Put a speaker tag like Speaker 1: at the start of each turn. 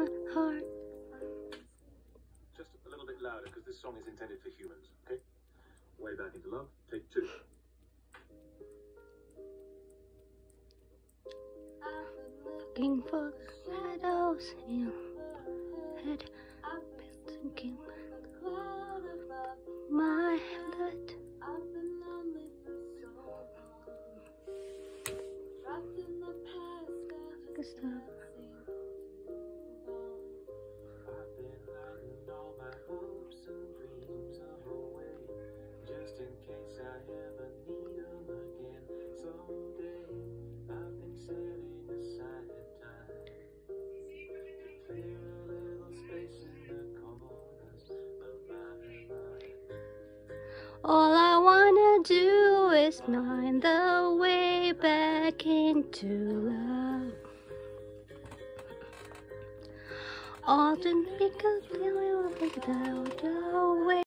Speaker 1: heart.
Speaker 2: Just a little bit louder, because this song is intended for humans, okay? Way Back Into Love, take 2.
Speaker 1: Looking for shadows in your head. Been thinking my head.
Speaker 2: Just in case I ever need them again someday. I've been setting aside time to clear a little space in the corners of my mind.
Speaker 1: All I wanna do is find the way back into love. All to make a feeling without a way.